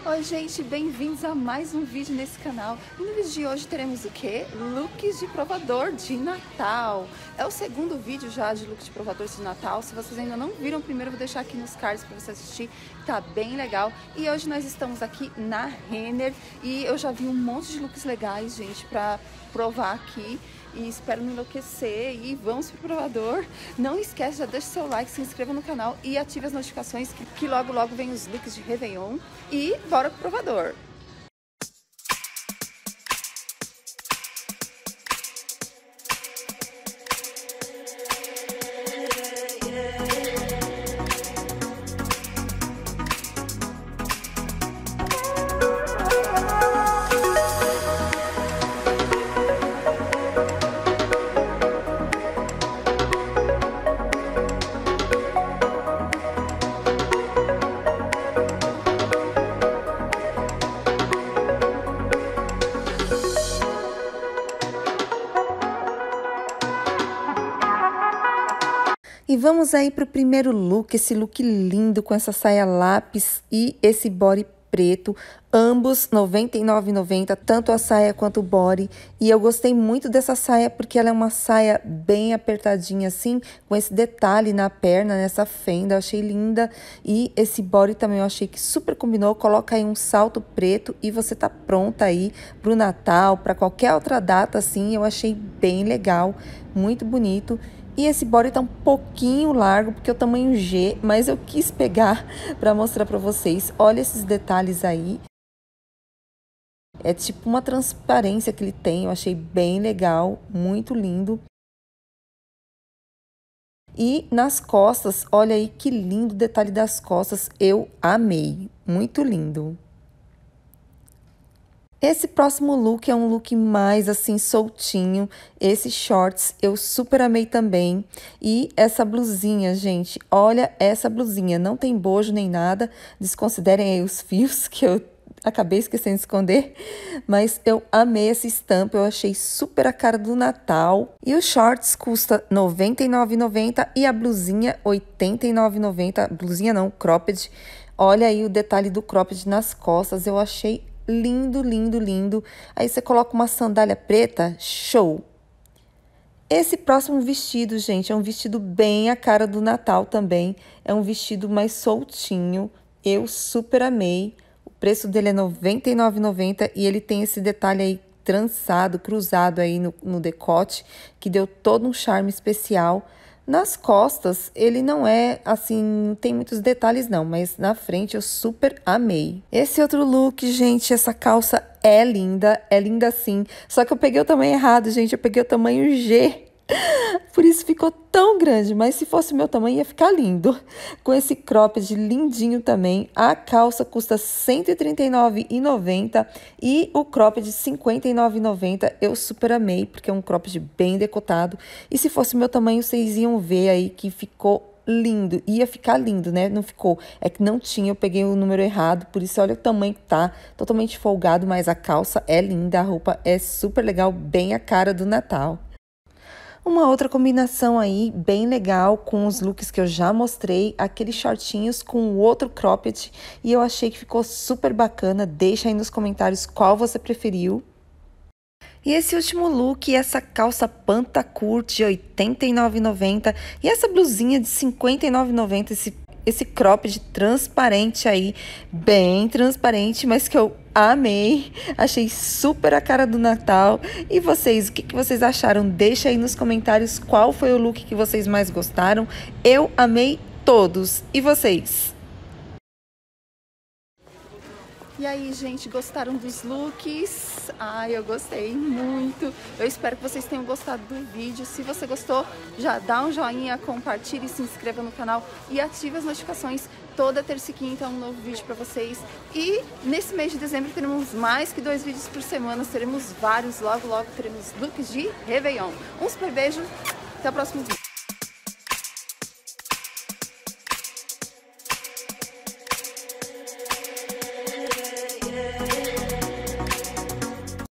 Oi gente, bem-vindos a mais um vídeo nesse canal. E no vídeo de hoje teremos o que? Looks de provador de Natal. É o segundo vídeo já de looks de provador de Natal. Se vocês ainda não viram o primeiro, eu vou deixar aqui nos cards para você assistir. Tá bem legal. E hoje nós estamos aqui na Renner e eu já vi um monte de looks legais, gente, para provar aqui. E espero não enlouquecer e vamos pro provador. Não esquece, já deixa o seu like, se inscreva no canal e ative as notificações que logo vem os looks de Réveillon. E bora pro provador! E vamos aí para o primeiro look, esse look lindo com essa saia lápis e esse body preto, ambos R$ 99,90, tanto a saia quanto o body. E eu gostei muito dessa saia porque ela é uma saia bem apertadinha assim, com esse detalhe na perna, nessa fenda, eu achei linda. E esse body também eu achei que super combinou. Coloca aí um salto preto e você tá pronta aí pro Natal, para qualquer outra data assim, eu achei bem legal, muito bonito. E esse body tá um pouquinho largo, porque é o tamanho G, mas eu quis pegar para mostrar para vocês. Olha esses detalhes aí. É tipo uma transparência que ele tem, eu achei bem legal, muito lindo. E nas costas, olha aí que lindo o detalhe das costas, eu amei, muito lindo. Esse próximo look é um look mais assim soltinho, esses shorts eu super amei também. E essa blusinha, gente, olha essa blusinha, não tem bojo nem nada, desconsiderem aí os fios que eu acabei esquecendo de esconder, mas eu amei essa estampa, eu achei super a cara do Natal. E os shorts custa R$ 99,90 e a blusinha R$ 89,90, blusinha não, cropped. Olha aí o detalhe do cropped nas costas, eu achei lindo, lindo, lindo. Aí você coloca uma sandália preta, show! Esse próximo vestido, gente, é um vestido bem a cara do Natal também. É um vestido mais soltinho, eu super amei. O preço dele é R$ 99,90 e ele tem esse detalhe aí trançado, cruzado aí no decote, que deu todo um charme especial. Nas costas, ele não é assim, não tem muitos detalhes não, mas na frente eu super amei. Esse outro look, gente, essa calça é linda sim. Só que eu peguei o tamanho errado, gente, eu peguei o tamanho G. Por isso ficou tão grande, mas se fosse meu tamanho ia ficar lindo. Com esse cropped lindinho também. A calça custa R$ 139,90 e o cropped R$ 59,90. Eu super amei, porque é um cropped bem decotado. E se fosse meu tamanho, vocês iam ver aí que ficou lindo. Ia ficar lindo, né? Não ficou. É que não tinha, eu peguei o número errado. Por isso, olha o tamanho que tá. Totalmente folgado, mas a calça é linda. A roupa é super legal, bem a cara do Natal. Uma outra combinação aí, bem legal, com os looks que eu já mostrei, aqueles shortinhos com o outro cropped, e eu achei que ficou super bacana. Deixa aí nos comentários qual você preferiu. E esse último look, essa calça Pantacurt de R$ 89,90 e essa blusinha de R$ 59,90, esse cropped transparente aí, bem transparente, mas que eu amei, achei super a cara do Natal. E vocês, o que vocês acharam? Deixa aí nos comentários qual foi o look que vocês mais gostaram. Eu amei todos. E vocês? E aí, gente, gostaram dos looks? Ai, eu gostei muito. Eu espero que vocês tenham gostado do vídeo. Se você gostou, já dá um joinha, compartilhe, se inscreva no canal e ative as notificações. Toda terça e quinta um novo vídeo para vocês. E nesse mês de dezembro teremos mais que 2 vídeos por semana. Teremos vários, logo teremos looks de Réveillon. Um super beijo, até o próximo vídeo.